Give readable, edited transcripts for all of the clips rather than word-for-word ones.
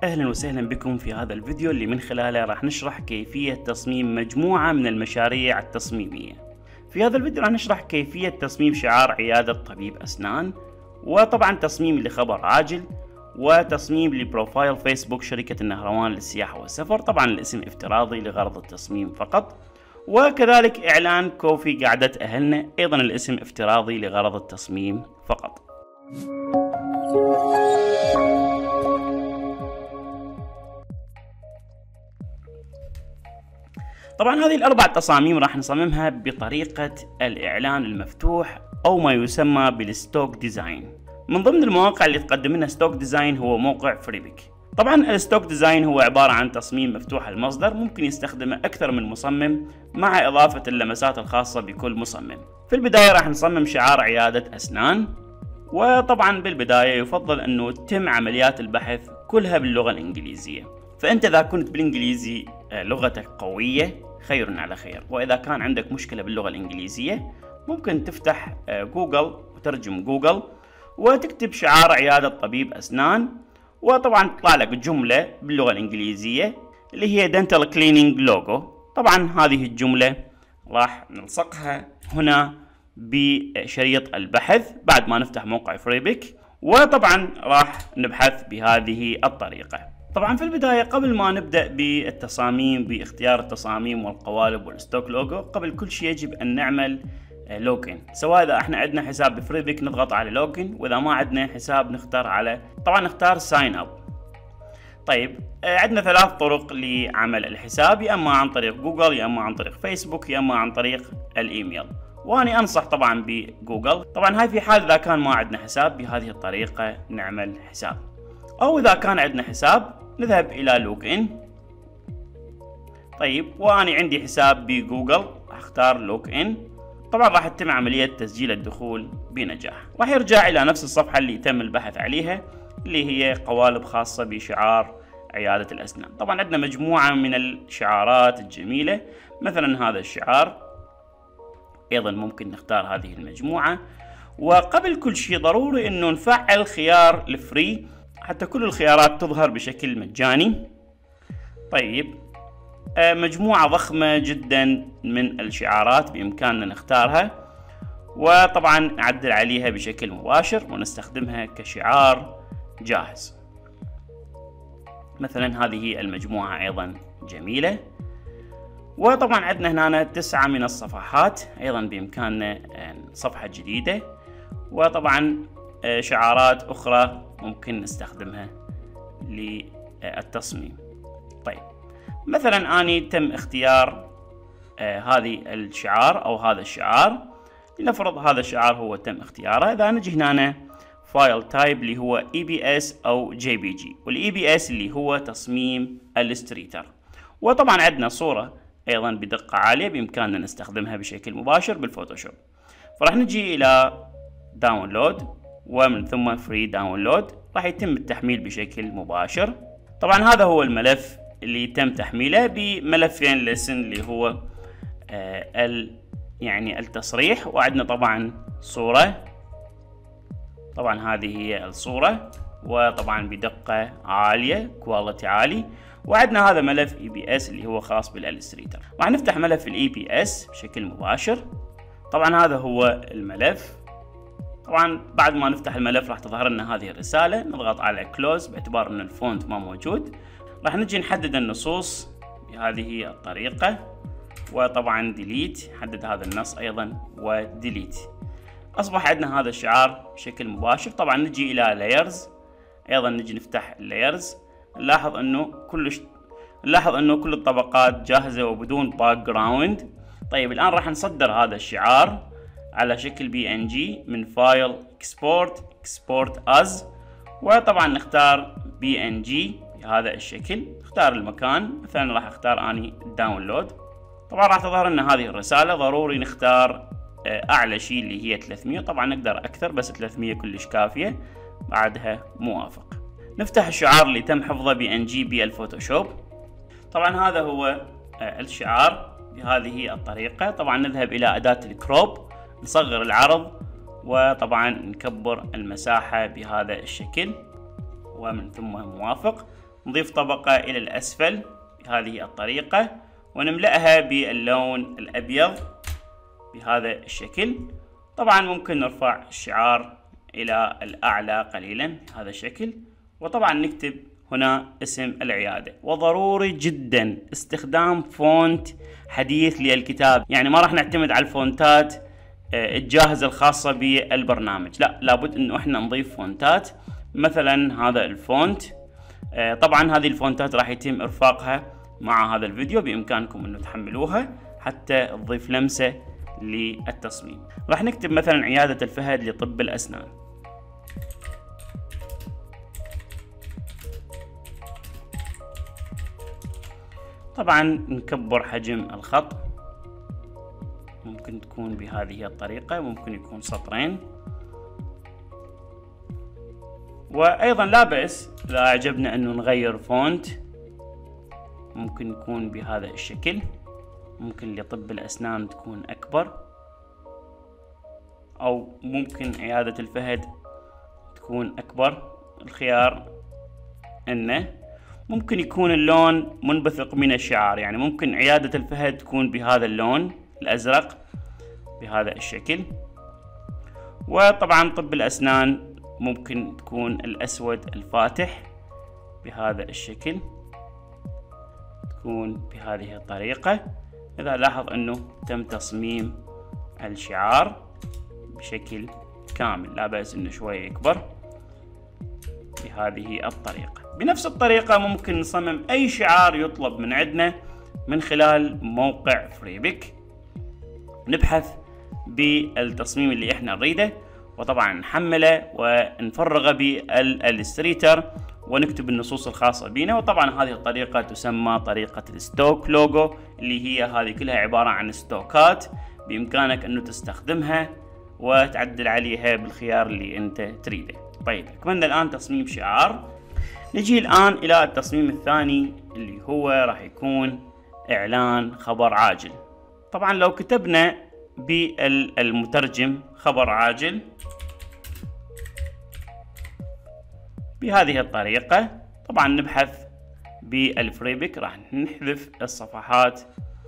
أهلا وسهلا بكم في هذا الفيديو اللي من خلاله راح نشرح كيفية تصميم مجموعة من المشاريع التصميمية. في هذا الفيديو راح نشرح كيفية تصميم شعار عيادة طبيب أسنان، وطبعا تصميم لخبر عاجل، وتصميم لبروفايل فيسبوك شركة النهروان للسياحة والسفر، طبعا الاسم افتراضي لغرض التصميم فقط، وكذلك إعلان كوفي قعدة أهلنا، أيضا الاسم افتراضي لغرض التصميم فقط. طبعا هذه الأربع تصاميم راح نصممها بطريقة الإعلان المفتوح أو ما يسمى بالستوك ديزاين. من ضمن المواقع اللي تقدم لنا ستوك ديزاين هو موقع فريبك. طبعا الستوك ديزاين هو عبارة عن تصميم مفتوح المصدر، ممكن يستخدمه أكثر من مصمم مع إضافة اللمسات الخاصة بكل مصمم. في البداية راح نصمم شعار عيادة أسنان، وطبعا بالبداية يفضل أنه تتم عمليات البحث كلها باللغة الإنجليزية، فأنت إذا كنت بالإنجليزي لغتك قوية خير على خير، وإذا كان عندك مشكلة باللغة الإنجليزية ممكن تفتح جوجل وترجم جوجل وتكتب شعار عيادة طبيب أسنان، وطبعا تطلع لك جملة باللغة الإنجليزية اللي هي Dental Cleaning Logo. طبعا هذه الجملة راح نلصقها هنا بشريط البحث بعد ما نفتح موقع فريبك، وطبعا راح نبحث بهذه الطريقة. طبعا في البداية قبل ما نبدأ بالتصاميم باختيار التصاميم والقوالب والستوك لوجو، قبل كل شيء يجب أن نعمل لوجن. سواء إذا احنا عندنا حساب بفريبك نضغط على لوجن، وإذا ما عندنا حساب نختار ساين اب. طيب عندنا ثلاث طرق لعمل الحساب، يا اما عن طريق جوجل، يا اما عن طريق فيسبوك، يا اما عن طريق الايميل، واني انصح طبعا بجوجل. طبعا هاي في حال اذا كان ما عندنا حساب، بهذه الطريقة نعمل حساب. او اذا كان عندنا حساب نذهب الى لوجن. طيب واني عندي حساب بجوجل، اختار لوجن. طبعا راح تتم عملية تسجيل الدخول بنجاح، راح يرجع الى نفس الصفحة اللي تم البحث عليها اللي هي قوالب خاصة بشعار عيادة الأسنان. طبعا عندنا مجموعة من الشعارات الجميلة، مثلا هذا الشعار، أيضا ممكن نختار هذه المجموعة. وقبل كل شيء ضروري أنه نفعل خيار الفري حتى كل الخيارات تظهر بشكل مجاني. طيب مجموعة ضخمة جدا من الشعارات بإمكاننا نختارها، وطبعا نعدل عليها بشكل مباشر ونستخدمها كشعار جاهز. مثلا هذه المجموعة أيضا جميلة. وطبعا عندنا هنا 9 من الصفحات، أيضا بإمكاننا صفحة جديدة، وطبعا شعارات أخرى ممكن نستخدمها للتصميم. طيب مثلا أني تم اختيار هذه الشعار أو هذا الشعار، لنفرض هذا الشعار هو تم اختياره. إذا نجي هنا فايل تايب اللي هو EBS أو JPG، والEBS اللي هو تصميم الستريتر، وطبعا عندنا صورة أيضا بدقة عالية بإمكاننا نستخدمها بشكل مباشر بالفوتوشوب. فراح نجي إلى داونلود، ومن ثم فري داونلود، راح يتم التحميل بشكل مباشر. طبعا هذا هو الملف اللي تم تحميله بملفين لسن اللي هو يعني التصريح، وعندنا طبعا صورة. طبعا هذه هي الصورة، وطبعا بدقة عالية، كواليتي عالي. وعندنا هذا ملف EBS اللي هو خاص بالإلستريتر. راح نفتح ملف EBS بشكل مباشر. طبعا هذا هو الملف. طبعا بعد ما نفتح الملف راح تظهر لنا هذه الرسالة، نضغط على كلوز باعتبار ان الفونت ما موجود. راح نجي نحدد النصوص بهذه الطريقة، وطبعا ديليت، حدد هذا النص ايضا وديليت. اصبح عندنا هذا الشعار بشكل مباشر. طبعا نجي الى لايرز، ايضا نجي نفتح اللايرز، نلاحظ انه كل الطبقات جاهزة وبدون باك جراوند. طيب الان راح نصدر هذا الشعار على شكل PNG من فايل export as، وطبعا نختار PNG بهذا الشكل، نختار المكان، مثلا راح اختار اني داونلود. طبعا راح تظهر لنا هذه الرسالة، ضروري نختار اعلى شيء اللي هي 300. طبعا نقدر اكثر بس 300 كلش كافية، بعدها موافق. نفتح الشعار اللي تم حفظه PNG بالفوتوشوب. طبعا هذا هو الشعار بهذه الطريقة. طبعا نذهب الى اداة الكروب، نصغر العرض، وطبعا نكبر المساحة بهذا الشكل، ومن ثم موافق. نضيف طبقة إلى الأسفل بهذه الطريقة ونملأها باللون الأبيض بهذا الشكل. طبعا ممكن نرفع الشعار إلى الأعلى قليلا بهذا الشكل، وطبعا نكتب هنا اسم العيادة. وضروري جدا استخدام فونت حديث للكتاب، يعني ما راح نعتمد على الفونتات الجاهزة الخاصة بالبرنامج، لا، لابد انه احنا نضيف فونتات. مثلا هذا الفونت، طبعا هذه الفونتات راح يتم ارفاقها مع هذا الفيديو، بامكانكم انه تحملوها حتى تضيف لمسة للتصميم. راح نكتب مثلا عيادة الفهد لطب الأسنان. طبعا نكبر حجم الخط، ممكن تكون بهذه الطريقة، ممكن يكون سطرين. وأيضا لا بأس إذا أعجبنا أنه نغير فونت، ممكن يكون بهذا الشكل، ممكن لطب الأسنان تكون أكبر، أو ممكن عيادة الفهد تكون أكبر. الخيار أنه ممكن يكون اللون منبثق من الشعار، يعني ممكن عيادة الفهد تكون بهذا اللون الأزرق بهذا الشكل. وطبعا طب الأسنان ممكن تكون الأسود الفاتح بهذا الشكل، تكون بهذه الطريقة. إذا لاحظ أنه تم تصميم الشعار بشكل كامل، لا بأس أنه شوية يكبر بهذه الطريقة. بنفس الطريقة ممكن نصمم أي شعار يطلب من عندنا من خلال موقع فريبك، نبحث بالتصميم اللي احنا نريده، وطبعا نحمله ونفرغه بالإلستريتر ونكتب النصوص الخاصة بنا. وطبعا هذه الطريقة تسمى طريقة الستوك لوجو، اللي هي هذه كلها عبارة عن ستوكات بإمكانك أنه تستخدمها وتعدل عليها بالخيار اللي أنت تريده. طيب، أكملنا الآن تصميم شعار. نجي الآن إلى التصميم الثاني اللي هو راح يكون إعلان خبر عاجل. طبعا لو كتبنا بالمترجم خبر عاجل بهذه الطريقة، طبعا نبحث بالفريبك، راح نحذف الصفحات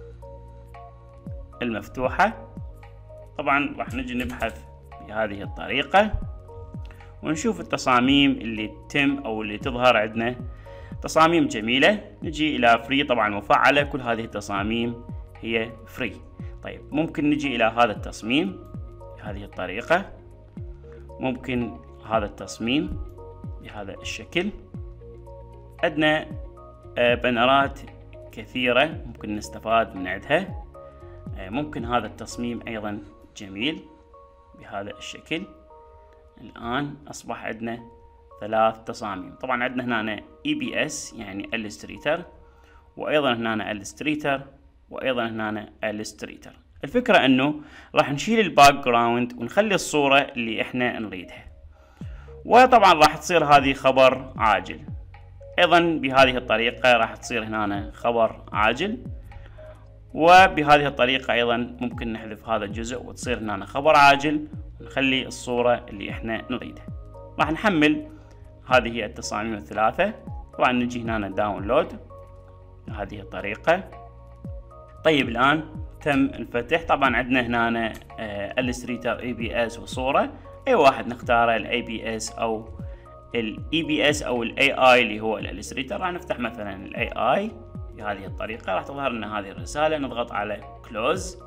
المفتوحة. طبعا راح نجي نبحث بهذه الطريقة ونشوف التصاميم اللي تتم او اللي تظهر عندنا، تصاميم جميلة. نجي الى فري، طبعا مفعلة، كل هذه التصاميم هي فري. طيب، ممكن نجي الى هذا التصميم بهذه الطريقة، ممكن هذا التصميم بهذا الشكل. عندنا بنرات كثيرة ممكن نستفاد من عندها. ممكن هذا التصميم ايضا جميل بهذا الشكل. الآن أصبح عندنا 3 تصاميم. طبعا عندنا هنا EBS يعني إلستريتر، وأيضا هنا إلستريتر، وأيضا هنا إلستريتر. الفكرة أنه راح نشيل الباك جراوند ونخلي الصورة اللي إحنا نريدها، وطبعا راح تصير هذه خبر عاجل. أيضا بهذه الطريقة راح تصير هنا خبر عاجل، وبهذه الطريقة أيضا ممكن نحذف هذا الجزء وتصير هنا خبر عاجل، ونخلي الصورة اللي احنا نريدها. راح نحمل هذه التصاميم الثلاثة. طبعا نجي هنا داونلود بهذه الطريقة. طيب، الآن تم الفتح. طبعا عندنا هنا إلستريتر ABS وصورة، أي واحد نختاره، ال ABS أو ال EBS أو ال AI اللي هو الإلستريتر. راح نفتح مثلا ال AI بهذه الطريقة، راح تظهر لنا هذه الرسالة، نضغط على Close.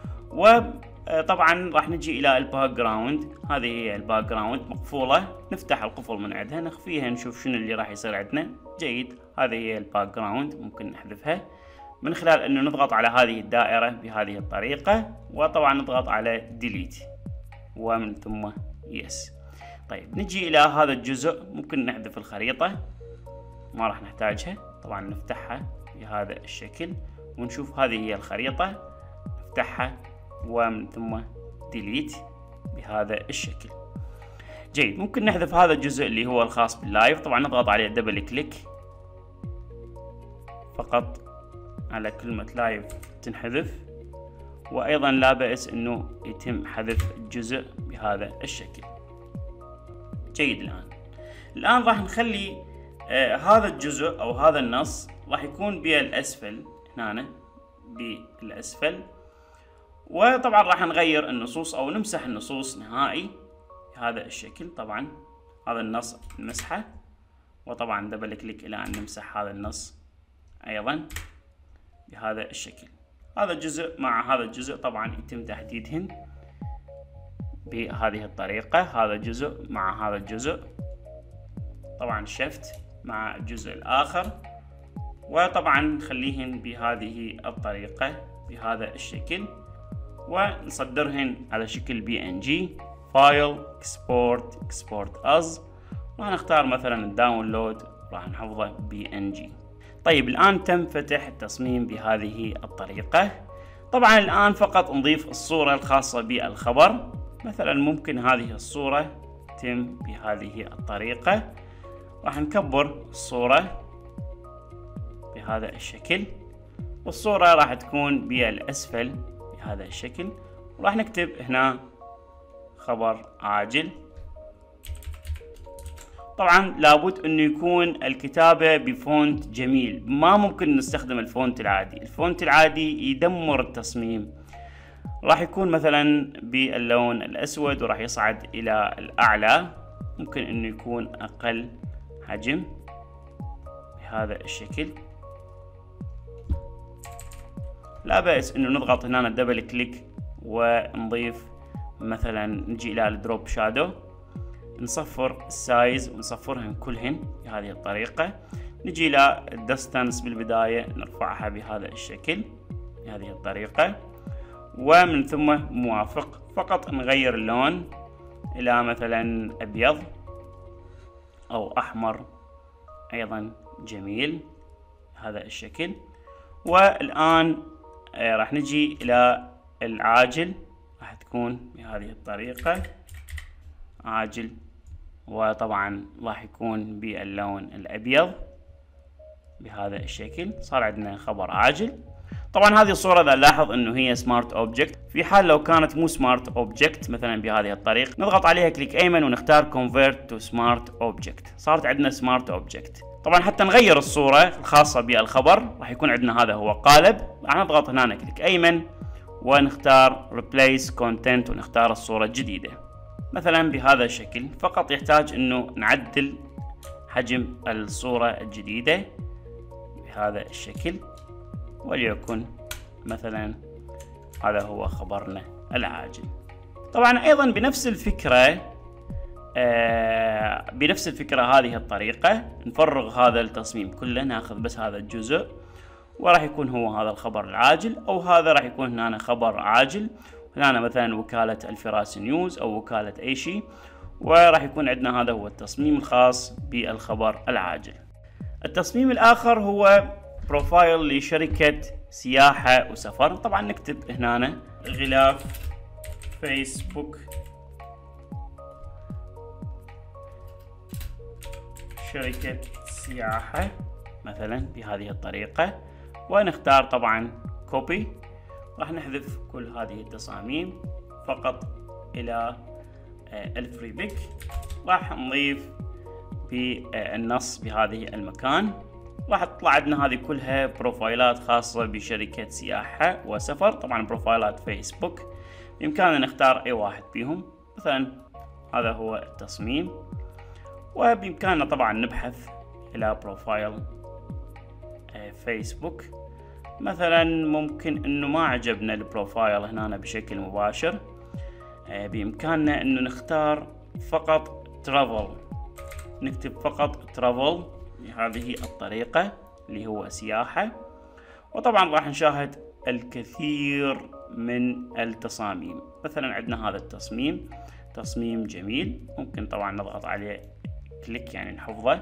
وطبعا راح نجي إلى الباك جراوند. هذه هي الباك جراوند مقفولة، نفتح القفل من عندها، نخفيها، نشوف شنو اللي راح يصير عندنا. جيد، هذه هي الباك جراوند، ممكن نحذفها من خلال انه نضغط على هذه الدائرة بهذه الطريقة، وطبعا نضغط على ديليت ومن ثم يس. طيب، نجي الى هذا الجزء، ممكن نحذف الخريطة، ما راح نحتاجها. طبعا نفتحها بهذا الشكل ونشوف هذه هي الخريطة، نفتحها ومن ثم ديليت بهذا الشكل. جيد، ممكن نحذف هذا الجزء اللي هو الخاص باللايف. طبعا نضغط عليه دبل كليك، فقط على كلمة لايف تنحذف. وأيضا لا بأس أنه يتم حذف الجزء بهذا الشكل. جيد، الآن راح نخلي هذا الجزء او هذا النص راح يكون بالاسفل هنا بالاسفل. وطبعا راح نغير النصوص او نمسح النصوص نهائي بهذا الشكل. طبعا هذا النص نمسحه، وطبعا دبل كليك الى ان نمسح هذا النص ايضا بهذا الشكل. هذا الجزء مع هذا الجزء طبعا يتم تحديدهن بهذه الطريقة. هذا الجزء مع هذا الجزء، طبعا شيفت مع الجزء الآخر، وطبعا نخليهن بهذه الطريقة بهذا الشكل، ونصدرهن على شكل PNG فايل export as. راح نختار مثلا الداونلود، راح نحفظه PNG. طيب الآن تم فتح التصميم بهذه الطريقة. طبعا الآن فقط نضيف الصورة الخاصة بالخبر. مثلا ممكن هذه الصورة تتم بهذه الطريقة. راح نكبر الصورة بهذا الشكل، والصورة راح تكون بالأسفل بهذا الشكل. وراح نكتب هنا خبر عاجل. طبعا لابد انه يكون الكتابة بفونت جميل، ما ممكن نستخدم الفونت العادي. الفونت العادي يدمر التصميم. راح يكون مثلا باللون الاسود وراح يصعد الى الاعلى. ممكن انه يكون اقل حجم بهذا الشكل. لا بأس انه نضغط هنا دبل كليك ونضيف مثلا، نجي الى الدروب شادو، نصفر السايز ونصفرهن كلهن بهذه الطريقة. نجي الى الدستانس بالبداية نرفعها بهذا الشكل بهذه الطريقة، ومن ثم موافق. فقط نغير اللون الى مثلا ابيض او احمر ايضا جميل بهذا الشكل. والان راح نجي الى العاجل، راح تكون بهذه الطريقة عاجل، وطبعا راح يكون باللون الابيض بهذا الشكل. صار عندنا خبر عاجل. طبعا هذه الصورة اذا نلاحظ انه هي سمارت اوبجكت. في حال لو كانت مو سمارت اوبجكت مثلا بهذه الطريقة، نضغط عليها كليك ايمن ونختار convert to smart object. صارت عندنا سمارت اوبجكت. طبعا حتى نغير الصورة الخاصة بالخبر، راح يكون عندنا هذا هو قالب. راح نضغط هنا كليك ايمن ونختار replace content ونختار الصورة الجديدة مثلا بهذا الشكل. فقط يحتاج انه نعدل حجم الصورة الجديدة بهذا الشكل، وليكن مثلا هذا هو خبرنا العاجل. طبعا ايضا بنفس الفكرة هذه الطريقة نفرغ هذا التصميم كله، ناخذ بس هذا الجزء وراح يكون هو هذا الخبر العاجل، او هذا راح يكون هنا خبر عاجل، هنا مثلا وكالة الفراسي نيوز او وكالة اي شيء، وراح يكون عندنا هذا هو التصميم الخاص بالخبر العاجل. التصميم الاخر هو بروفايل لشركة سياحة وسفر. طبعا نكتب هنا غلاف فيسبوك شركة سياحة مثلا بهذه الطريقة، ونختار طبعا كوبي. راح نحذف كل هذه التصاميم فقط الى الفريبك. راح نضيف بالنص بهذه المكان. راح تطلع عندنا هذه كلها بروفايلات خاصة بشركة سياحة وسفر. طبعا بروفايلات فيسبوك بإمكاننا نختار أي واحد فيهم. مثلا هذا هو التصميم، وبإمكاننا طبعا نبحث إلى بروفايل فيسبوك. مثلا ممكن إنه ما عجبنا البروفايل هنا بشكل مباشر، بإمكاننا إنه نختار فقط ترافل. نكتب فقط ترافل بهذه الطريقة اللي هو سياحة. وطبعا راح نشاهد الكثير من التصاميم. مثلا عندنا هذا التصميم، تصميم جميل، ممكن طبعا نضغط عليه كليك يعني نحفظه.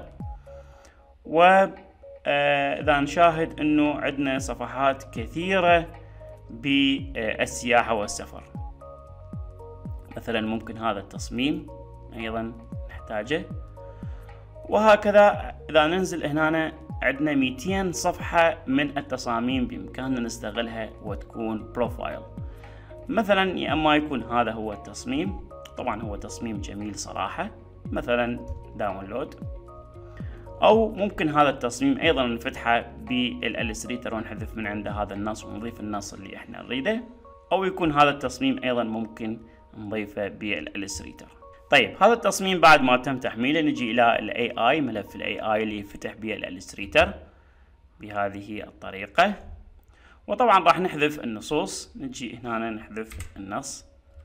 وإذا نشاهد انه عندنا صفحات كثيرة بالسياحة والسفر. مثلا ممكن هذا التصميم ايضا نحتاجه، وهكذا. إذا ننزل هنا عندنا 200 صفحة من التصاميم بإمكاننا نستغلها وتكون بروفايل. مثلا يا اما يكون هذا هو التصميم، طبعا هو تصميم جميل صراحة، مثلا داونلود. او ممكن هذا التصميم ايضا نفتحه بالالستريتر ونحذف من عنده هذا النص ونضيف النص اللي احنا نريده، او يكون هذا التصميم ايضا ممكن نضيفه بالالستريتر. طيب هذا التصميم بعد ما تم تحميله نجي الى الاي اي، ملف الاي اي اللي يفتح بالالستريتر بهذه الطريقة. وطبعا راح نحذف النصوص، نجي هنا نحذف النص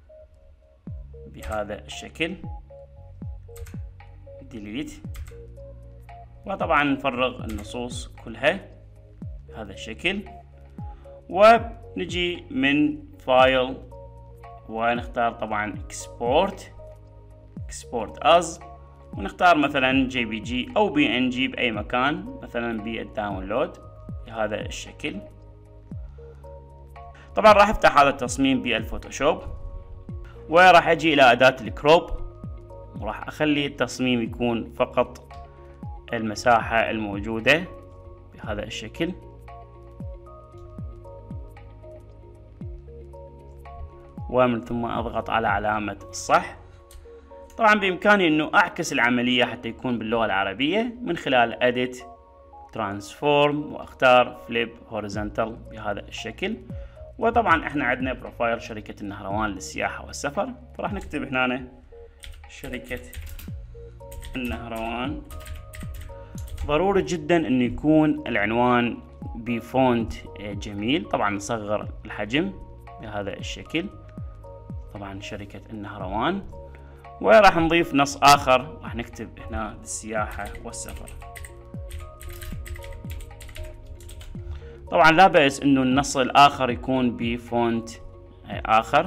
بهذا الشكل، ديليت، وطبعا نفرغ النصوص كلها بهذا الشكل. ونجي من فايل ونختار طبعا export as، ونختار مثلا جي بي جي او بي ان جي باي مكان، مثلا بالداونلود بهذا الشكل. طبعا راح افتح هذا التصميم بالفوتوشوب، وراح اجي الى اداة الكروب، وراح اخلي التصميم يكون فقط المساحة الموجودة بهذا الشكل. ومن ثم اضغط على علامة الصح. طبعا بامكاني انه اعكس العملية حتى يكون باللغة العربية من خلال edit transform واختار flip horizontal بهذا الشكل. وطبعا احنا عندنا بروفايل شركة النهروان للسياحة والسفر، فراح نكتب هنا شركة النهروان. ضروري جدا انه يكون العنوان بفونت جميل، طبعا نصغر الحجم بهذا الشكل، طبعا شركة النهروان. وراح نضيف نص اخر، راح نكتب هنا للسياحة والسفر. طبعا لا بأس انه النص الاخر يكون بفونت اخر،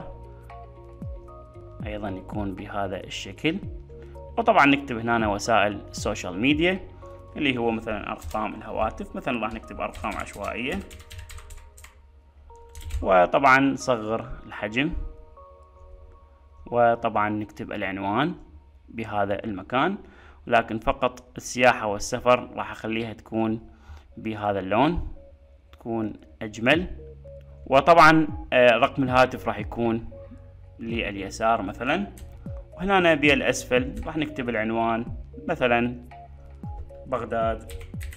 ايضا يكون بهذا الشكل. وطبعا نكتب هنا وسائل السوشيال ميديا اللي هو مثلا ارقام الهواتف، مثلا راح نكتب ارقام عشوائية. وطبعا نصغر الحجم، وطبعا نكتب العنوان بهذا المكان، ولكن فقط السياحة والسفر راح اخليها تكون بهذا اللون، تكون اجمل. وطبعا رقم الهاتف راح يكون لليسار مثلا. وهنا بالاسفل راح نكتب العنوان مثلا بغداد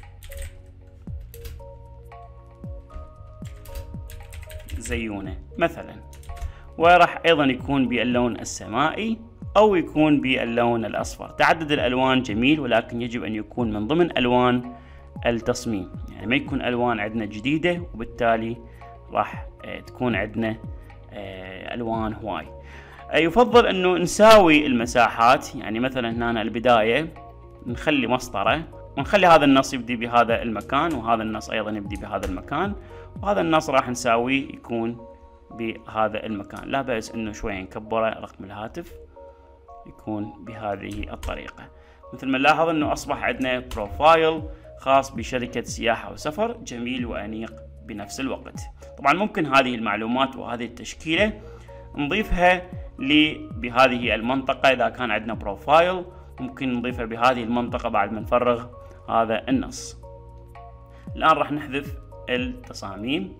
زيونة مثلا. وراح ايضا يكون باللون السمائي او يكون باللون الاصفر. تعدد الالوان جميل، ولكن يجب ان يكون من ضمن الوان التصميم، يعني ما يكون الوان عندنا جديدة وبالتالي راح تكون عندنا الوان هواي. يفضل انه نساوي المساحات، يعني مثلا هنا البداية نخلي مسطرة، ونخلي هذا النص يبدي بهذا المكان، وهذا النص ايضا يبدي بهذا المكان، وهذا النص راح نساويه يكون بهذا المكان. لا بأس انه شوية نكبره رقم الهاتف يكون بهذه الطريقة. مثل ما نلاحظ انه اصبح عندنا بروفايل خاص بشركة سياحة وسفر جميل وانيق بنفس الوقت. طبعا ممكن هذه المعلومات وهذه التشكيلة نضيفها بهذه المنطقة. اذا كان عندنا بروفايل ممكن نضيفها بهذه المنطقة بعد ما نفرغ هذا النص. الان راح نحذف التصاميم،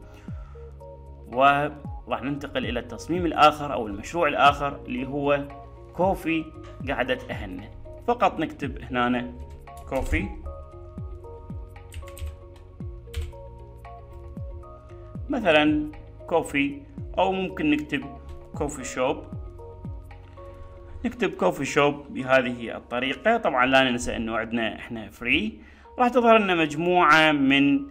وراح ننتقل الى التصميم الاخر او المشروع الاخر اللي هو كوفي قعدة اهلنا. فقط نكتب هنا كوفي مثلا كوفي، او ممكن نكتب كوفي شوب. نكتب كوفي شوب بهذه الطريقة. طبعا لا ننسى انه عندنا احنا فري، راح تظهر لنا مجموعة من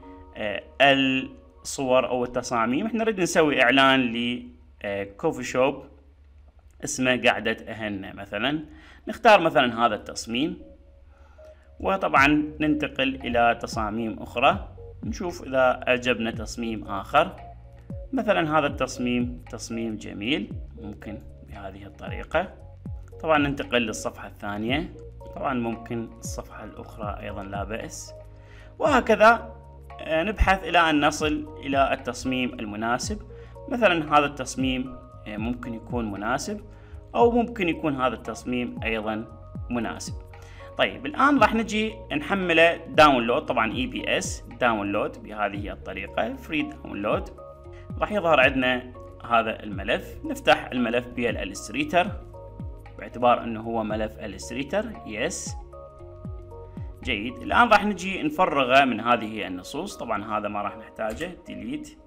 الصور او التصاميم. احنا نريد نسوي اعلان لكوفي شوب اسمه قعدة اهلنا مثلا. نختار مثلا هذا التصميم، وطبعا ننتقل الى تصاميم اخرى، نشوف اذا اعجبنا تصميم اخر. مثلا هذا التصميم تصميم جميل، ممكن بهذه الطريقة. طبعا ننتقل للصفحة الثانية، طبعا ممكن الصفحة الاخرى ايضا لا بأس، وهكذا نبحث الى ان نصل الى التصميم المناسب. مثلا هذا التصميم ممكن يكون مناسب، او ممكن يكون هذا التصميم ايضا مناسب. طيب الان راح نجي نحمله داونلود، طبعا EBS داونلود بهذه الطريقة، فري داونلود. راح يظهر عندنا هذا الملف. نفتح الملف بالالستريتر باعتبار انه هو ملف الستريتر. يس جيد. الآن راح نجي نفرغه من هذه النصوص. طبعا هذا ما راح نحتاجه، ديليت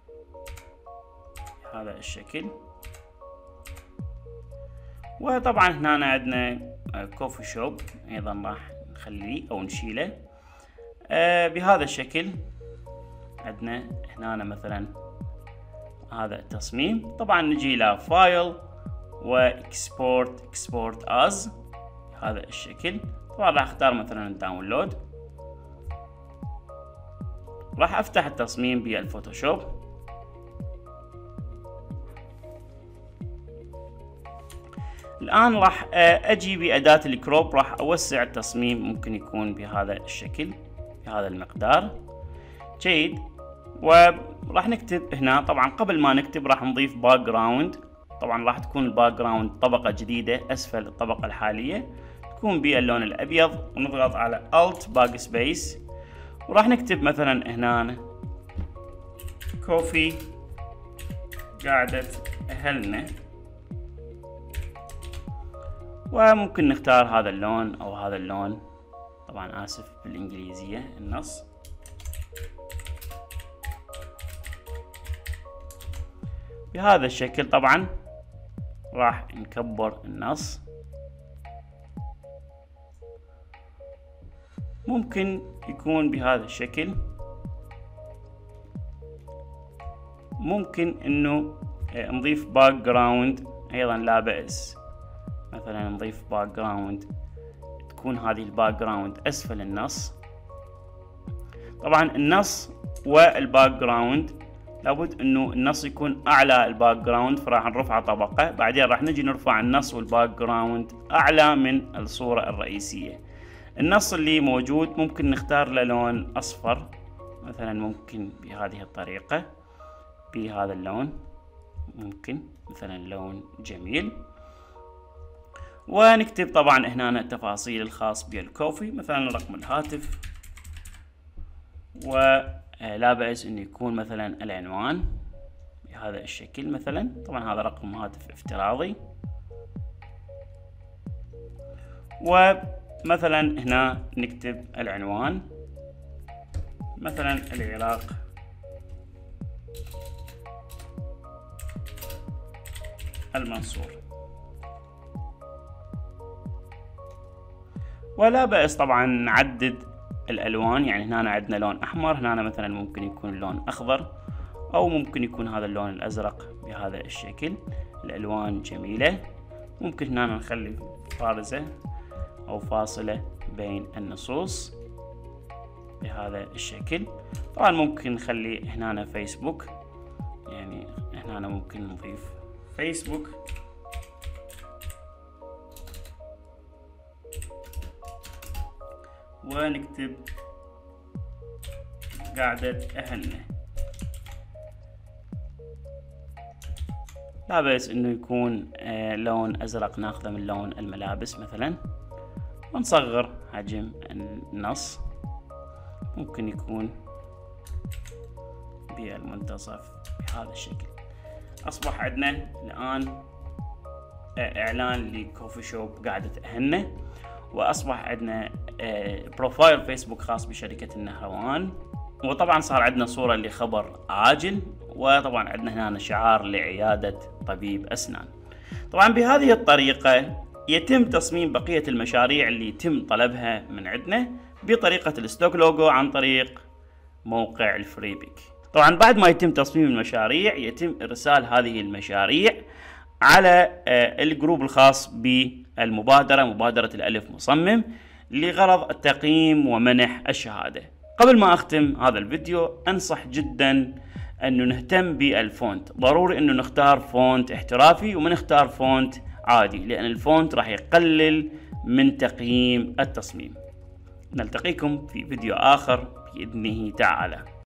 هذا الشكل. وطبعا هنا عندنا كوفي شوب ايضا راح نخليه او نشيله بهذا الشكل. عندنا هنا مثلا هذا التصميم. طبعا نجي الى فايل واكسبورت از هذا الشكل. طبعا راح اختار مثلا الداونلود. راح افتح التصميم بالفوتوشوب. الآن راح أجي بأداة الكروب، راح أوسع التصميم، ممكن يكون بهذا الشكل بهذا المقدار. جيد. وراح نكتب هنا. طبعا قبل ما نكتب راح نضيف باك جراوند. طبعا راح تكون الباك جراوند طبقة جديدة أسفل الطبقة الحالية، تكون باللون الأبيض. ونضغط على Alt باك سبيس وراح نكتب مثلا هنا كوفي قعدة أهلنا. وممكن نختار هذا اللون او هذا اللون. طبعا اسف بالانجليزية النص. بهذا الشكل. طبعا راح نكبر النص. ممكن يكون بهذا الشكل. ممكن انه نضيف باك جراوند ايضا لا بأس. مثلا نضيف باك جراوند تكون هذه الباك جراوند اسفل النص. طبعا النص والباك جراوند لابد انه النص يكون اعلى الباك جراوند، فراح نرفعه طبقة. بعدين راح نجي نرفع النص والباك جراوند اعلى من الصورة الرئيسية. النص اللي موجود ممكن نختار له لون اصفر مثلا، ممكن بهذه الطريقة بهذا اللون، ممكن مثلا لون جميل. ونكتب طبعا هنا التفاصيل الخاص بالكوفي، مثلا رقم الهاتف، ولا بأس انه يكون مثلا العنوان بهذا الشكل مثلا. طبعا هذا رقم هاتف افتراضي. ومثلا هنا نكتب العنوان مثلا العراق المنصور. ولا بأس طبعا نعدد الألوان. يعني هنا عندنا لون أحمر، هنا مثلا ممكن يكون لون أخضر، أو ممكن يكون هذا اللون الأزرق بهذا الشكل. الألوان جميلة. ممكن هنا نخلي بارزة أو فاصلة بين النصوص بهذا الشكل. طبعا ممكن نخلي هنا فيسبوك، يعني هنا ممكن نضيف فيسبوك. ونكتب قعدة أهلنا. لا بأس انه يكون لون ازرق ناخذه من لون الملابس مثلا. ونصغر حجم النص، ممكن يكون بالمنتصف بهذا الشكل. اصبح عندنا الان اعلان لكوفي شوب قعدة أهلنا. واصبح عندنا بروفايل فيسبوك خاص بشركة النهروان. وطبعا صار عندنا صورة لخبر عاجل. وطبعا عندنا هنا شعار لعيادة طبيب أسنان. طبعا بهذه الطريقة يتم تصميم بقية المشاريع اللي يتم طلبها من عندنا بطريقة الستوك لوجو عن طريق موقع الفريبك. طبعا بعد ما يتم تصميم المشاريع يتم إرسال هذه المشاريع على الجروب الخاص بالمبادرة، مبادرة الألف مصمم، لغرض التقييم ومنح الشهادة. قبل ما أختم هذا الفيديو أنصح جدا أنه نهتم بالفونت. ضروري أنه نختار فونت احترافي وما نختار فونت عادي، لأن الفونت راح يقلل من تقييم التصميم. نلتقيكم في فيديو آخر بإذنه تعالى.